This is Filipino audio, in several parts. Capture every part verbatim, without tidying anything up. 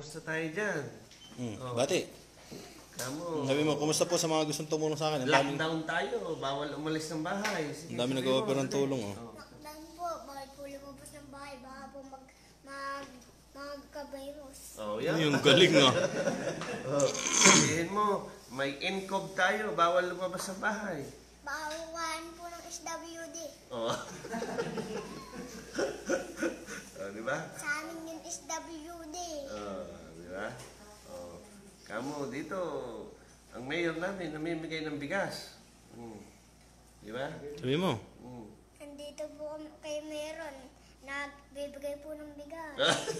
kamusta tayo dyan? Hmm. Oh. Bati. Kamu. Sabi mo, kumusta po sa mga gustong tumulong sa akin? Ang daming, Lockdown tayo, bawal umalis ng bahay. Sige, ang daming sabi nag-offer mo, ng tulong. Oh. Oh. Lockdown po, bawal po lumabas ng bahay, baka po mag, mag, magka-virus. Oh, yan. Ay, yung galing ah. Oh. Sabihin mo, may N C O V tayo, bawal lumabas ng bahay. Bawalan po ng S W D. Oh. Oh, di ba? Sa amin yung S W D. Oh, di ba? Oh. Kamu dito, ang mayor namin namimigay ng bigas. Hmm. Di ba? Sabi mo. Hmm. Nandito po kami kay Meron. Nagbibigay po ng bigas.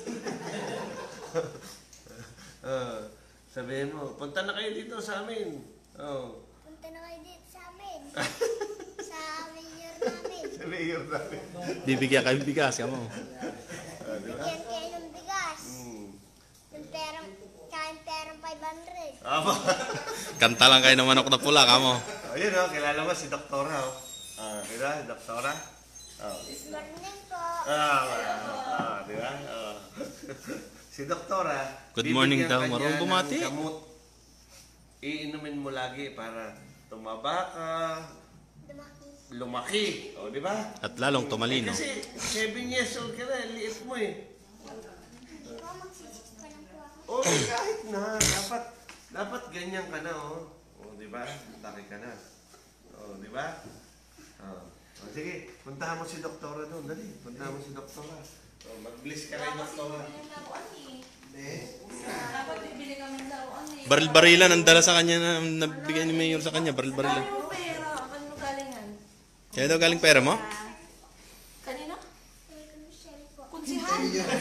Oh, sabihin mo, punta na kayo dito sa amin. Oh. Punta na kayo dito sa amin. Sa mayor namin. Sa mayor namin. Bibigyan kayo bigas, kamo. Oh, di ba? Bigyan kayo ng bigas. Hmm. Yung perang, kain perang five hundred. Aba. Kanta lang kayo ng manok na pula, kamo. Oh, yun oh, kilala mo si Doktora oh. Ah, di ba? Doktora? Oh. Good morning po. Ah, ah, di ba? Oh. Si Doktora, Good morning bibigyan daw, ka niya marunong bumati. ng gamot. Iinumin mo lagi para tumaba ka, Lumaki. lumaki. O, di ba? At lalong tumalino. Eh, kasi seven years old ka na, liit mo eh. Hindi po, magsisix pa lang po ako. Oh, kahit na. Dapat, dapat ganyan ka na, oh. O, di ba? Laki ka na. O, di ba? Oh. O, sige, puntahan mo si Doktora doon. Dali, puntahan mo si Doktora. O, mag-bless ka kay Doktora. Dapat bibili kami ng laruan eh. Baril-barilan ang dala sa kanya na nabigay ni Mayor sa kanya. Baril-barilan. Dami mo pera. Kanino galingan? Kaya daw galing pera mo? Kanino? Kay Michelle po. Kunsihan?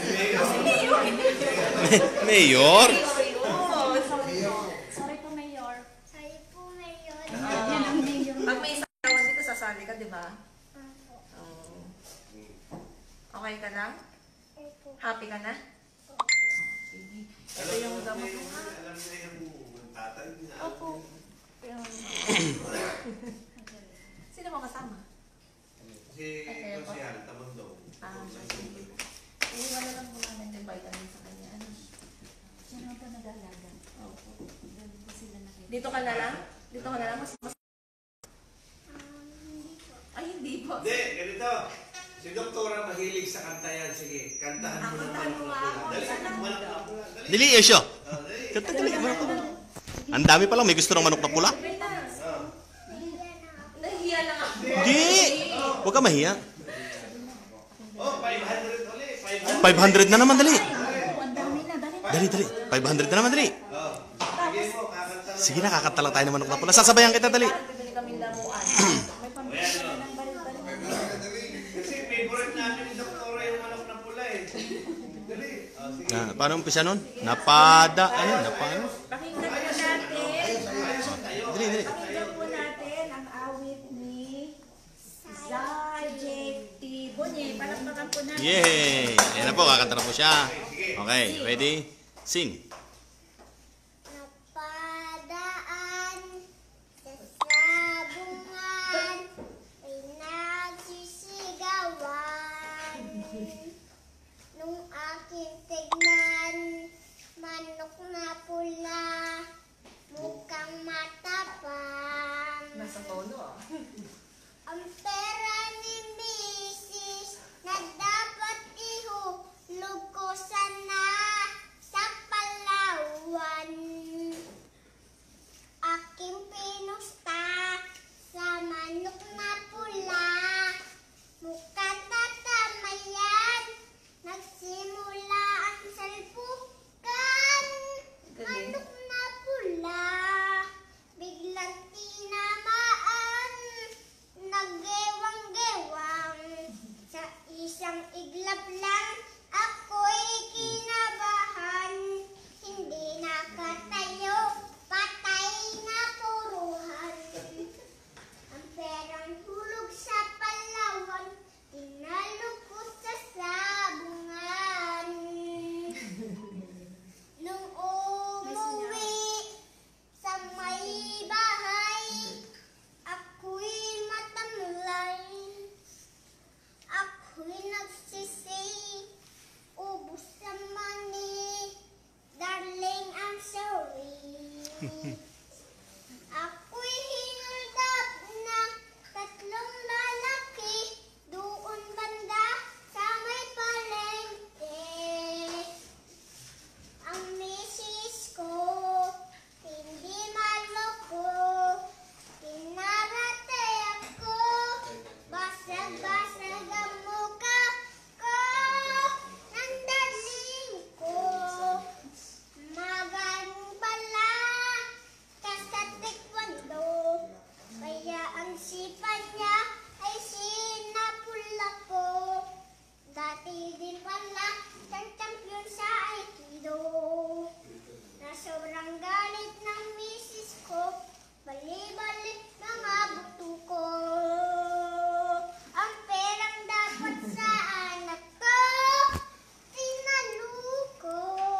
Mayor? Sorry po. Sorry po, Mayor. Sorry po, Mayor. Pag may isang laruan dito, sasali ka, di ba? Opo. Oh. Okay ka lang? Opo. Happy ka na? Ito yung gamot mo. Alam niya yung tatay niya. Opo. Sino mo kasama? Si Kosial, Tamandong. Ah, sige. Eh, wala lang po namin yung vitamin sa kanya. Ano? Siya nga po nag-alaga. Opo. Doon po sila nakita. Dito ka na lang? Dito ka na lang? Mas, mas... Um, hindi po. Ay, hindi po. Hindi, ganito. Si Doktora mahilig sa kanta yan. Sige, kantahan mo naman. Kantahan mo nga ako. Dali, Sana. manok na pula. Dali. Dili, Esyo. Oh, dali. Kanta dali. Manok na pula. Ang dami pa lang. May gusto ng manok na pula. Wait na. Oh. Nahiya lang ako. Hindi. Huwag ka mahiya. Oh, five hundred ulit. five hundred. five hundred na naman, dali. Oh, ang dami na. Dali. Dali, dali. five hundred na naman, dali. Oh. Sige mo, kakanta na. Sige na, kakanta lang tayo ng manok na pula. Sasabayan kita, dali. Bibili kami laruan. May pambili ka na ng baril-baril. Kasi favorite namin ni Doktora yung manok na pula eh. Dali. Oh, sige. Ah, paano umpisa nun? Napada. Ano? Napaano? Pakinggan po natin. Dali, dali. Pakinggan po natin ang awit ni Zay J T Bonye. Palakpakan po natin. Yay! Ayan na po, kakanta na po siya. Okay, ready? Sing. Napadaan sa sabungan ay nagsisigawan. Nung aking tignan, manok na pula, mukhang matapang. Nasa tono ah. Ang pera ni misis na dapat ihulog ko sana sa pala. Ako'y hinuldag ng tatlong lalaki doon banda sa may palengke. Ang misis ko hindi maloko, pinarate ako, basag-basag ang mukha ko, ng darling ko. Magaling pala ka sa taekwondo, kaya ang sipa niya ay sinapula ko. Dati din pala siyang champion sa Aikido. Na sobrang galit ng misis ko, bali-bali mga buto ko. Ang perang dapat sa anak ko, tinaluko.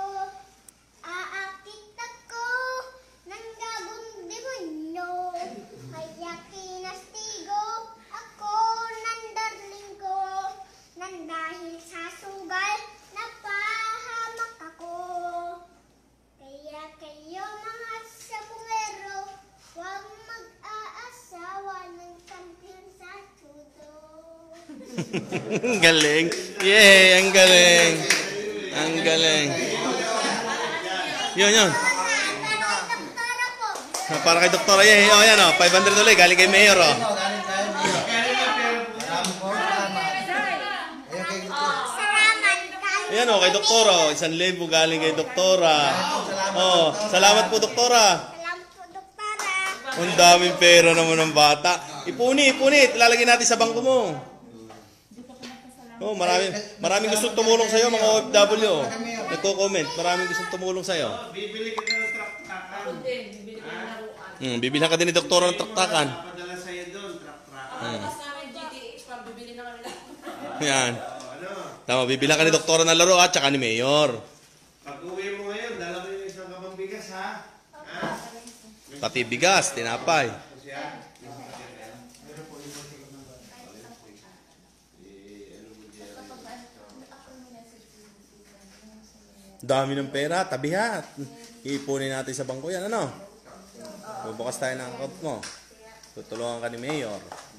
Aakit ako ng gagong demonyo, kaya kinastigo ako ng darling ko. Nang dahil sa sugal, napahamak ako. Kaya kayo mga sabungero, huwag mag-aasawa ng champion sa judo. Ang galing. Yay! Ang galing. Ang galing. Yun, yun. Doktora po. Para kay Doktora Yay. Oh, yan oh. five hundred ulit. Galing kay Mayor oh. Salamat. Ayan oh, kay Doktora. Oh. Isang libo galing kay Doktora. Oh, salamat po Doktora. Salamat po, doktora. Ang daming pera naman ng bata. Ipuni, ipuni. Lalagyan natin sa bangko mo. Oh, marami, maraming gustong tumulong sa iyo mga O F W. Oh. Nagko-comment. Maraming gustong tumulong sa iyo. Bibili kita ng trak-trakan. Ako din, bibili ko ng laruan. Hmm, bibilhan ka din ni Doktora ng traktakan. Padala sa'yo doon, trak-trakan. Ang labas namin G T H, pag bibili na kami lang. Yan. O, ano? Tama, bibilhan ka ni Doktora ng laro at saka ni Mayor. Pag uwi mo ngayon, dala mo yung isang kabang bigas, ha? Ha? Pati bigas, tinapay. Kasi ha? Dami ng pera, tabihat. Iipunin natin sa bangko yan, ano? Bubukas tayo ng account mo. Tutulungan ka ni Mayor.